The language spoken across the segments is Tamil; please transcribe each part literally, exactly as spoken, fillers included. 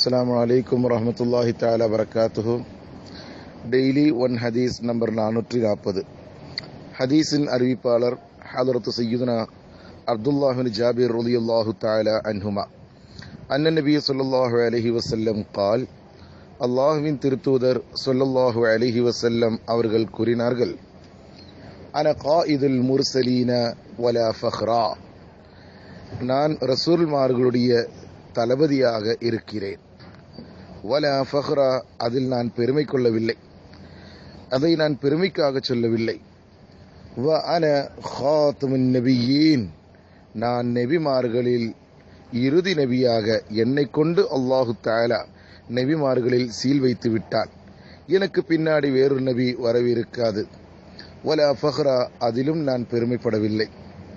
Assalamu alaikum warahmatullahi ta'ala barakatuhu. Daily one hadith number நானூற்று நாற்பது. ஹதீஸின் அறிவிப்பாளர் ஹதரத்து சையதுனா அப்துல்லாஹ் பின் ஜாபிர் ரலியல்லாஹு தஆலா அன்ஹுமா அன்ன நபி ஸல்லல்லாஹு அலைஹி வஸல்லம் قال அல்லாஹ்வின் திருத்தூதர் ஸல்லல்லாஹு அலைஹி வஸல்லம் அவர்கள் கூறினார்கள், அன காயிதுல் முர்சலீன வலா ஃபக்ரா, நான் ரசூல்மார்களுடைய தளபதியாக இருக்கிறேன். வலா ஃபக்ரா, அதில் நான் பெருமை கொள்ளவில்லை, அதை நான் பெருமைக்காக சொல்லவில்லை. வ அன ஹாத்தமுன் நபியீன், நான் நபிமார்களில் இறுதி நபியாக என்னை கொண்டு அல்லாஹு தஆலா நபிமார்களில் சீல் வைத்து விட்டான். எனக்கு பின்னாடி வேறொரு நபி வரவிருக்காது. வலா ஃபக்ரா, அதிலும் நான் பெருமைப்படவில்லை.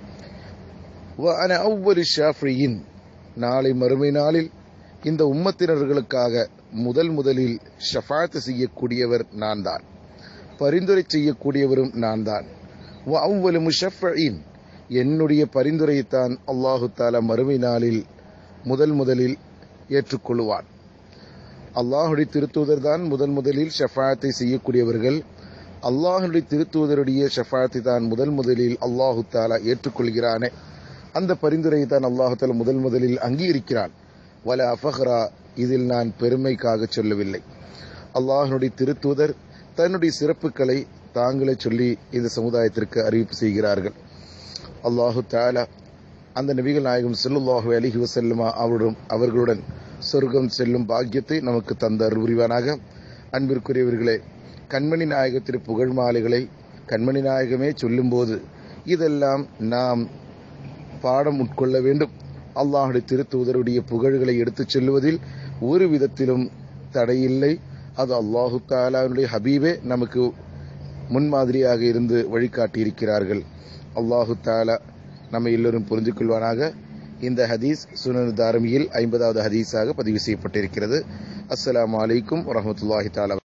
வ அன அவ்வலு ஷாஃபியின், நாளை மறுமை நாளில் இந்த உம்மத்தினர்களுக்காக முதல் முதலில் ஷஃபாத் செய்யக்கூடியவர் நான் தான், பரிந்துரை செய்யக்கூடியவரும் நான் தான். வ அவ்வலு முஷஃபீன், என்னுடைய பரிந்துரையைத்தான் அல்லாஹு தஆலா மறுமை நாளில் முதல் முதலில் ஏற்றுக்கொள்வான். அல்லாஹுடைய திருத்தூதர் தான் முதல் முதலில் ஷஃபாத்தை செய்யக்கூடியவர்கள். அல்லாஹுடைய திருத்தூதருடைய ஷஃபாத்தை தான் முதல் முதலில் அல்லாஹு தஆலா ஏற்றுக்கொள்கிறானே, அந்த பரிந்துரையை தான் அல்லாஹு தஆலா முதல் முதலில் அங்கீகரிக்கிறான். வலா ஃபக்ரா, இதில் நான் பெருமைக்காக சொல்லவில்லை. அல்லாஹுடைய திருத்தூதர் தன்னுடைய சிறப்புகளை தாங்களே சொல்லி இந்த சமுதாயத்திற்கு அறிவிப்பு செய்கிறார்கள். அல்லாஹு தஆலா அந்த நபிகள் நாயகம் ஸல்லல்லாஹு அலைஹி வஸல்லம் அவருடன் அவர்களுடன் சொர்க்கம் செல்லும் பாக்கியத்தை நமக்கு தந்த அருள் புரிவானாக. அன்பிற்குரியவர்களே, கண்மணி நாயகத்தின் புகழ் மாலைகளை கண்மணி நாயகமே சொல்லும்போது இதெல்லாம் நாம் பாடம் உட்கொள்ள வேண்டும். அல்லாஹுடைய திருத்தூதருடைய புகழ்களை எடுத்துச் செல்வதில் ஒரு விதத்திலும் தடையில்லை. அது அல்லாஹு தஆலாவுடைய ஹபீபே நமக்கு முன்மாதிரியாக இருந்து வழிகாட்டியிருக்கிறார்கள். அல்லாஹு தஆலா நம்ம எல்லோரும் புரிந்து கொள்வானாக. இந்த ஹதீஸ் சுனன் தாரிமியில் ஐம்பதாவது ஹதீஸாக பதிவு செய்யப்பட்டிருக்கிறது. அஸ்ஸலாமு அலைக்கும் வரஹ்மத்துல்லாஹி தஆலா.